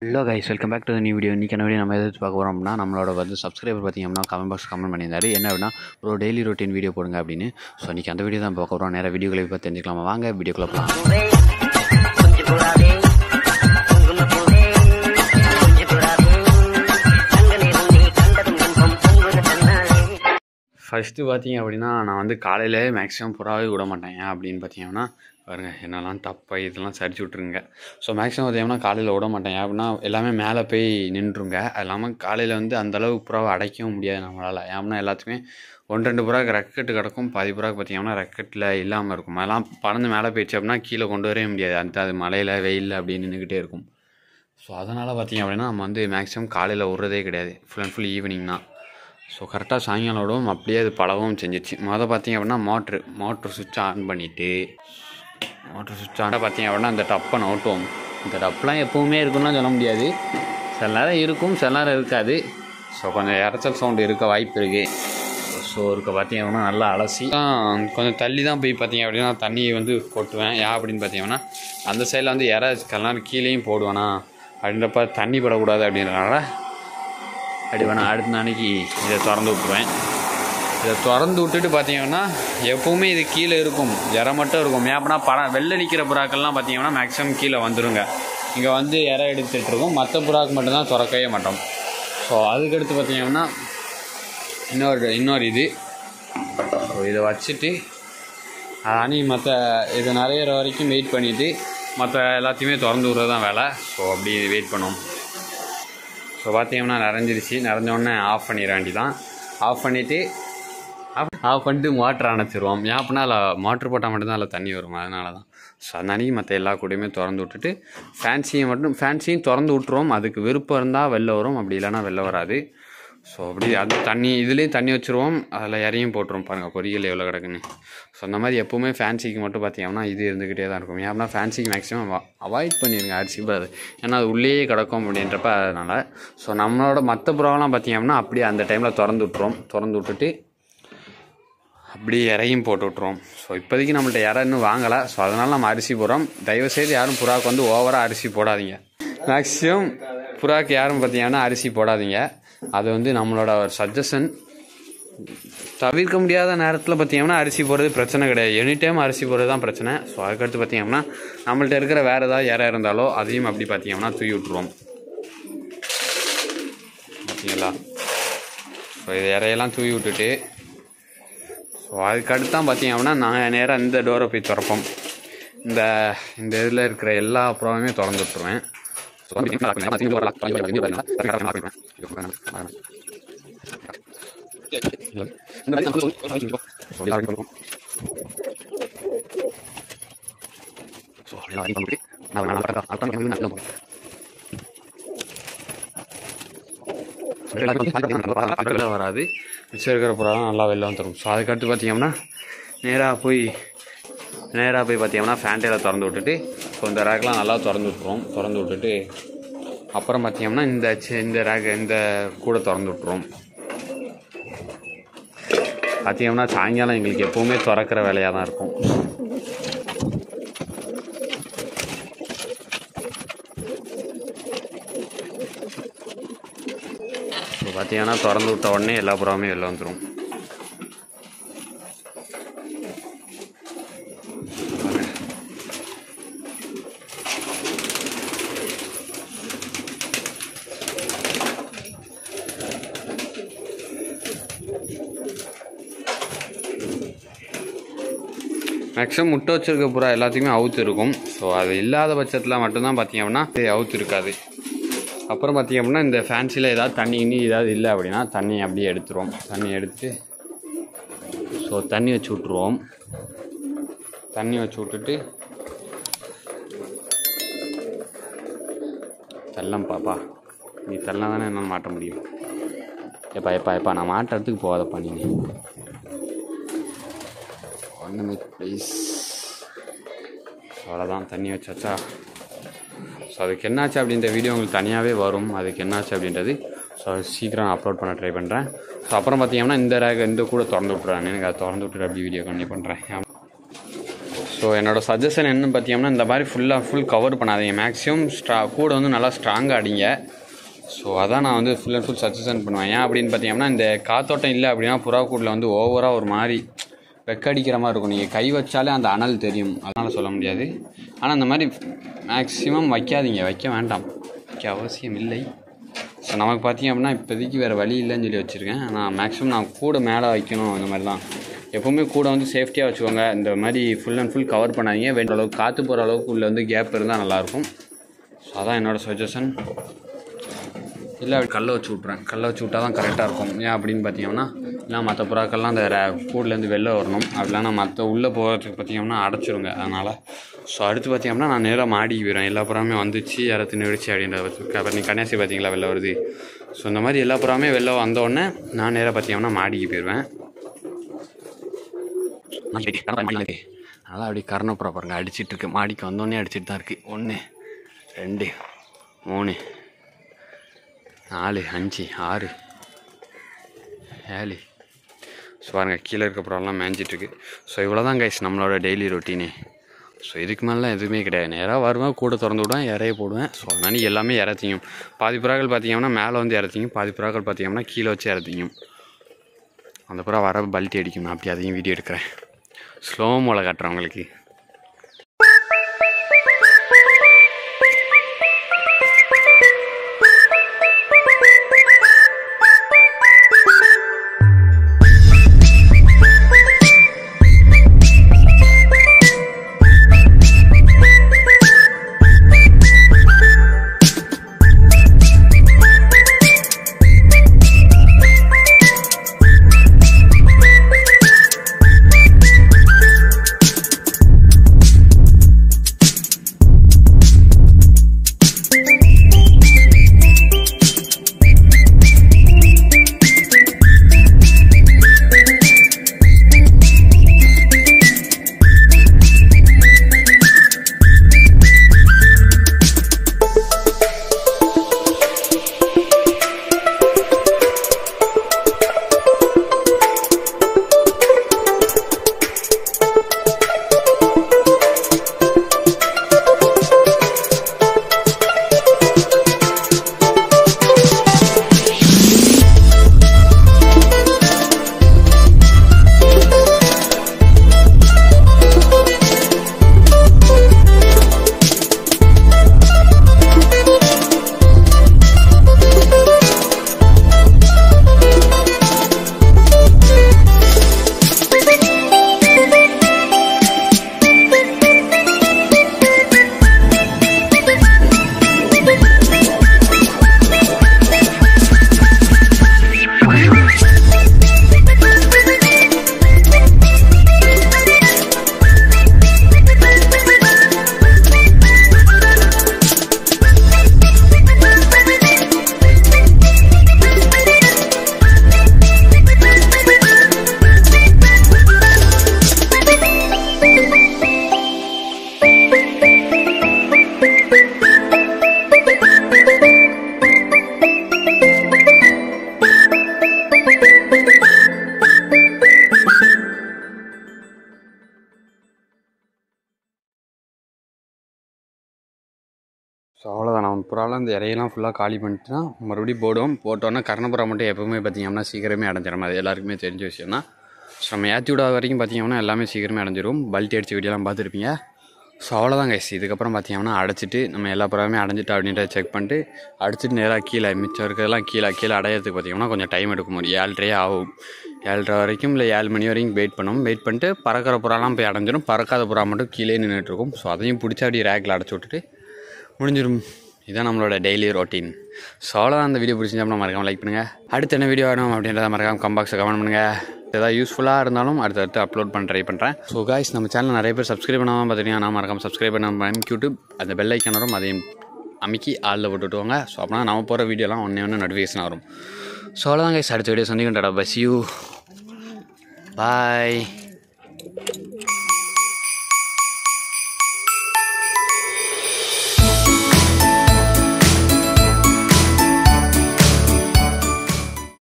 Hello guys, welcome back to the new video. இன்றைக்கி என்ன video நம்ம எதிர்த்து பார்க்க போகிறோம் அப்படின்னா, நம்மளோட சப்ஸ்கிரைபர் பார்த்தீங்கன்னா கமெண்ட் பாக்ஸ் கமெண்ட் பண்ணியிருந்தாரு. என்ன அப்படின்னா ஒரு டெய்லி ரொட்டீன் வீடியோ போடுங்க அப்படின்னு. ஸோ இன்றைக்கி அந்த வீடியோ தான் பார்க்க போகிறோம். நேராக வீடியோக்களை பார்த்து தெரிஞ்சுக்கலாமா? வாங்க வீடியோக்குள்ள போகலாம். ஃபஸ்ட்டு பார்த்தீங்க அப்படின்னா, நான் காலையிலே மேக்ஸிமம் புறாவே விட மாட்டேன். ஏன் அப்படின்னு பார்த்தீங்கன்னா, பாருங்க என்னெல்லாம் தப்பை இதெல்லாம் சரிச்சு விட்ருங்க. ஸோ மேக்ஸிமம் பார்த்தீங்கன்னா காலையில் விட மாட்டேன். ஏன் அப்படின்னா எல்லாமே மேலே போய் நின்றுங்க. அது இல்லாமல் காலையில் அந்தளவு புறாவை அடைக்கவும் முடியாது நம்மளால். ஏன்னா எல்லாத்துக்குமே 1-2 புறாவுக்கு ரெக்கெட்டு கிடக்கும், பாதி புறாவுக்கு பார்த்தீங்கன்னா ரெக்கெட்டில் இல்லாமல் இருக்கும். அதெல்லாம் பறந்து மேலே போயிடுச்சு அப்படின்னா கீழே கொண்டு வரவே முடியாது. அது மழையில் வெயிலில் அப்படின்னு நின்றுக்கிட்டே இருக்கும். ஸோ அதனால் பார்த்தீங்க அப்படின்னா நம்ம மேக்ஸிமம் காலையில் விட்றதே கிடையாது. ஃபுல் அண்ட் ஃபுல் ஈவினிங் தான். ஸோ கரெக்டாக சாயங்காலம் விடவும் அப்படியே அது பழகவும் செஞ்சிச்சு. பார்த்திங்க அப்படின்னா மோட்ரு சுவிட்ச் ஆன் பண்ணிவிட்டு பார்த்திங்க அப்படின்னா அந்த டப்பை நோட்டுவோம். இந்த டப்பெலாம் எப்போவுமே இருக்குன்னா சொல்ல முடியாது. சில நேரம் இருக்கும், சில நேரம் இருக்காது. ஸோ கொஞ்சம் இறைச்சல் சவுண்டு இருக்க வாய்ப்பு இருக்குது. ஸோ பார்த்திங்க அப்படின்னா நல்லா அலசி கொஞ்சம் தள்ளி தான் போய் பார்த்திங்க அப்படின்னா தண்ணியை கொட்டுவேன். ஏன் அப்படின்னு பார்த்திங்கன்னா அந்த சைடில் இறை சில நேரம் கீழேயும் போடுவேனா அப்படின்றப்ப தண்ணி படக்கூடாது அப்படின்றனால அப்படி வேணா அடுத்த நாளைக்கு இதை திறந்து விட்ருவேன். இதை திறந்து விட்டுட்டு பார்த்தீங்கன்னா எப்போவுமே இது கீழே இருக்கும், இறை மட்டும் இருக்கும். ஏன்னா வெள்ளை நிற்கிற புறாக்கள்லாம் பார்த்தீங்கன்னா மேக்ஸிமம் கீழே வந்துடுங்க. இங்கே இறை எடுத்துகிட்ருக்கும். மற்ற புறாக்கு மட்டும்தான் திறக்கவே மாட்டோம். ஸோ அதுக்கடுத்து பார்த்தீங்கன்னா இன்னொரு இது இதை வச்சுட்டு அணி மற்ற இது நிறையிற வரைக்கும் வெயிட் பண்ணிவிட்டு மற்ற எல்லாத்தையுமே திறந்து விட்றது தான் வேலை. ஸோ அப்படி வெயிட் பண்ணுவோம். ஸோ பார்த்தீங்கன்னா நிறைஞ்சோடனே ஆஃப் பண்ணிட வேண்டிதான். ஆஃப் பண்ணிவிட்டு மோட்டர் அணைச்சிருவோம். ஏன் அப்படின்னா அதில் மோட்ரு போட்டால் மட்டும்தான் அதில் தண்ணி வரும். அதனால தான். ஸோ அதனால மற்ற எல்லா கூடையுமே திறந்து விட்டுட்டு ஃபேன்சியும் திறந்து விட்டுருவோம். அதுக்கு விருப்பம் இருந்தால் வெளில வரும், அப்படி இல்லைன்னா வெளில வராது. ஸோ அப்படி அது இதுலேயும் தண்ணி வச்சுருவோம், அதில் இறையும் போட்டுருவோம். பாருங்கள் பொரியல் எவ்வளோ கிடக்குன்னு. ஸோ அந்த மாதிரி எப்போவுமே ஃபேன்சிக்கு மட்டும் பார்த்தீங்கன்னா இது இருந்துக்கிட்டே தான் இருக்கும். ஏன்னா ஃபேன்சிக்கு மேக்ஸிமம் அவாய்ட் பண்ணிடுங்க அரிசி புறாது. ஏன்னா அது உள்ளேயே கிடக்கும் அப்படின்றப்ப அதனால். ஸோ நம்மளோட மற்ற புறாவெல்லாம் பார்த்தீங்கன்னா அப்படியே அந்த டைமில் திறந்து விட்டுட்டு அப்படியே இறையும் போட்டு விட்ருவோம். ஸோ இப்போதைக்கு நம்மள்ட்ட இறை இன்னும் வாங்கலை. ஸோ அதனால் நம்ம அரிசி போடுறோம். தயவுசெய்து யாரும் புறாவுக்கு ஓவராக அரிசி போடாதீங்க. மேக்ஸிமம் புறாவுக்கு யாரும் பார்த்தீங்கன்னா அரிசி போடாதீங்க. அது நம்மளோட ஒரு சஜஷன். தவிர்க்க முடியாத நேரத்தில் பார்த்தீங்கன்னா அரிசி போடுறது பிரச்சனை கிடையாது. எனி டைம் அரிசி போடுறது தான் பிரச்சனை. ஸோ அதுக்கடுத்து பார்த்தீங்கன்னா நம்மள்ட்ட இருக்கிற வேறு ஏதாவது இறை இருந்தாலோ அதையும் அப்படி பார்த்தீங்கன்னா தூக்கி விட்ருவோம். பார்த்தீங்களா? ஸோ இது இறையெல்லாம் தூக்கி விட்டுட்டு ஸோ அதுக்கடுத்து தான் பார்த்தீங்க அப்படின்னா நான் நேராக இந்த டோரை போய் திறப்போம். இந்த இதில் இருக்கிற எல்லா புறாவுமே திறந்து விட்ருவேன். வராது. மிச்சம் இருக்கிற புறாலாம் நல்லா வெளில வந்துடும். ஸோ அதுக்கடுத்து பார்த்தீங்கன்னா நேராக போய் பார்த்தீங்கன்னா ஃபேண்டையில் திறந்து விட்டுட்டு ஸோ இந்த ரேக்கெலாம் நல்லா திறந்து விட்டுட்டு அப்புறம் பார்த்தீங்கன்னா இந்த ரேக் இந்த கூட திறந்து விட்ருவோம். பார்த்தீங்கன்னா சாயங்காலம் எங்களுக்கு எப்போவுமே திறக்கிற வேலையாக தான் இருக்கும். ஸோ பார்த்தீங்கன்னா திறந்து விட்ட உடனே எல்லா புறாவுமே வெளில வந்துடும். மேக்ஸிமம் முட்டை வச்சுருக்க புறா எல்லாத்துக்குமே அவுத்து இருக்கும். ஸோ அது இல்லாத பட்சத்தில் மட்டும்தான் பார்த்திங்க அப்படின்னா அவுத்து இருக்காது. அப்புறம் பார்த்திங்க அப்படின்னா இந்த ஃபேன்சியில் ஏதாவது தண்ணி ஏதாவது இல்லை அப்படின்னா தண்ணி அப்படியே எடுத்துருவோம். தண்ணி எடுத்துட்டு ஸோ தண்ணி வச்சு விட்ருவோம். தண்ணி வச்சு விட்டுட்டு தள்ளம் பாப்பா, நீ தள்ளம் தானே என்னால் மாட்ட முடியும். எப்பா நான் மாட்டுறதுக்கு போகாதப்பா நீங்கள் ப்ளீஸ். அவ்வளோதான், தண்ணி வச்சாச்சா. ஸோ அதுக்கு என்னாச்சு அப்படின்ற வீடியோ உங்களுக்கு தனியாகவே வரும். அதுக்கு என்னாச்சு அப்படின்றது ஸோ சீக்கிரம் நான் அப்லோட் பண்ண ட்ரை பண்ணுறேன். ஸோ அப்புறம் பார்த்தீங்கன்னா இந்த கூட திறந்து விட்ருவாங்க. எனக்கு அதை திறந்து விட்டுட்டு அப்படி வீடியோ கண்டினியூ பண்ணுறேன். ஸோ ஸோ என்னோடய சஜஷன் என்னன்னு பார்த்தீங்கன்னா இந்த மாதிரி ஃபுல் கவர் பண்ணாதீங்க. மேக்ஸிமம் கூட வந்து நல்லா ஸ்ட்ராங்காக அடிங்க. ஸோ அதான் நான் வந்து ஃபுல் அண்ட் ஃபுல் சஜஷன் பண்ணுவேன். ஏன் அப்படின்னு பார்த்தீங்கன்னா இந்த காத்தோட்டம் இல்லை அப்படின்னா புறா கூட்டில் வந்து ஓவராக ஒரு மாதிரி வெக்கடிக்கிற மாதிரி இருக்கும். நீங்கள் கை வச்சாலே அந்த அனல் தெரியும், அதனால் சொல்ல முடியாது. ஆனால் இந்த மாதிரி மேக்ஸிமம் வைக்காதீங்க, வைக்க வேண்டாம், வைக்க அவசியம் இல்லை. ஸோ நமக்கு பார்த்தீங்க அப்படின்னா இப்போதைக்கு வேறு வழி இல்லைன்னு சொல்லி வச்சுருக்கேன். ஆனால் மேக்ஸிமம் நான் கூட மேலே வைக்கணும். இந்த மாதிரி தான் எப்போவுமே கூட வந்து சேஃப்டியாக வச்சுக்கோங்க. இந்த மாதிரி ஃபுல் அண்ட் ஃபுல் கவர் பண்ணாதீங்க. வேண்ட அளவுக்கு காற்று போகிற அளவுக்கு உள்ளே வந்து கேப் இருந்தால் நல்லாயிருக்கும். ஸோ அதான் என்னோடய சஜஷன். இல்லை அப்படி கல்லை வச்சு விட்றேன். கல்லை வச்சு விட்டால் தான் கரெக்டாக இருக்கும். ஏன் அப்படின்னு பார்த்தீங்கன்னா இல்லை மற்ற புறாக்கள்லாம் அந்த கூடலேருந்து வெளில வரணும். அப்படிலாம் நான் மற்ற உள்ளே போகிறதுக்கு பார்த்தீங்கன்னா அடைச்சிருங்க. அதனால் ஸோ அடுத்து பார்த்தீங்கன்னா நான் நேராக மாடிக்கு போயிடுவேன். எல்லா புறாமே வந்துச்சு யாராவது நிறுச்சி அப்படின்றத அப்புறம் நீ கன்னியாசி பார்த்தீங்களா வெளில வருது. ஸோ இந்த மாதிரி எல்லா புறாமே வெளில வந்தோடனே நான் நேராக பார்த்தீங்கன்னா மாடிக்கு போயிடுவேன். அதனால் அப்படி கர்ணப்புறா பாருங்கள் அடிச்சிட்ருக்கு. மாடிக்கு வந்தோடனே அடிச்சிட்டு தான் இருக்குது. 1 2 3 4 5 6 7. ஸோ பாருங்கள் கீழே இருக்க புறாலாம் மேய்ஞ்சிட்ருக்கு. ஸோ இவ்வளோ தான் கைஸ் நம்மளோட டெய்லி ரொட்டீனே. ஸோ இதுக்கு மேலாம் எதுவுமே கிடையாது. நேராக வருவேன், கூட திறந்து விடுவேன், இறைய போடுவேன். ஸோ அதனால எல்லாமே இறத்தியும். பாதி புறாக்கள் பார்த்தீங்கன்னா மேலே வந்து இறத்தியும், பாதி புறாக்கள் பார்த்தீங்கன்னா கீழே வச்சு இறத்தியும். அந்த புறா வர பல்ட்டி அடிக்கும். நான் அப்படி அதையும் வீடியோ எடுக்கிறேன். ஸ்லோ மோல காட்டுறேன் உங்களுக்கு. ஸோ அவ்வளோதான். நம்ம புறாலாம் இந்த இறையெல்லாம் ஃபுல்லாக காலி பண்ணிட்டு தான் மறுபடியும் போட்டோன்னா கர்ணப்புறா மட்டும் எப்போவுமே பார்த்திங்கன்னா சீக்கிரமே அடைஞ்சிடும். அது எல்லாருக்குமே தெரிஞ்ச விஷயம் தான். ஸோ நம்ம ஏற்றி விடாத வரைக்கும் பார்த்திங்கன்னா எல்லாமே சீக்கிரமே அடைஞ்சிடும். பல்ட்டி அடித்த வீடியோலாம் பார்த்துருப்பீங்க. ஸோ அவ்வளோதான் கைஸ். இதுக்கப்புறம் பார்த்திங்கன்னா அடைச்சிட்டு நம்ம எல்லா புறாமே அடைஞ்சிட்டு அப்படின்றத செக் பண்ணிட்டு அடிச்சிட்டு நேராக கீழே மிச்சம் இருக்கிறதெல்லாம் கீழே அடையிறதுக்கு பார்த்திங்கன்னா கொஞ்சம் டைம் எடுக்கும். ஒரு 7:30 ஆகும். 7:30 வரைக்கும் இல்லை 7 மணி வரைக்கும் வெயிட் பண்ணுவோம். வெயிட் பண்ணிட்டு பறக்கிற புறாலாம் போய் அடைஞ்சிடும். பறக்காத புறா மட்டும் கீழே நின்றுட்டுருக்கும். ஸோ அதையும் பிடிச்சா அப்படி ரேக்கில் அடைச்சி விட்டுட்டு முடிஞ்சிடும். இதுதான் நம்மளோட டெய்லி ரொட்டீன். ஸோ அவ்வளோதான். அந்த வீடியோ பிடிச்சிருந்தா மறக்காமல் லைக் பண்ணுங்கள். அடுத்து என்ன வீடியோ வேணும் அப்படின்றத மறக்காமல் கம்பாக்ஸை கமெண்ட் பண்ணுங்கள். ஏதாவது யூஸ்ஃபுல்லாக இருந்தாலும் அடுத்தடுத்து அப்லோட் பண்ண ட்ரை பண்ணுறேன். ஸோ காய்ஸ், நம்ம சேனல் நிறைய பேர் சப்ஸ்கிரைப் பண்ணாமல் பார்த்தீங்கன்னா நான் மறக்காமல் சப்ஸ்கிரைப் பண்ண யூடியூப் அந்த பெல் ஐக்கான் வரும், அதையும் அமைக்கி ஆளில் போட்டுவிட்டுவாங்க. ஸோ அப்படின்னா நம்ம போகிற வீடியோலாம் ஒன்று நோட்டிஃபிகேஷன் வரும். ஸோ அவ்வளோதான் கைஸ். அடுத்த வீடியோ சந்திக்கின்றா. பஸ் யூ பாய்.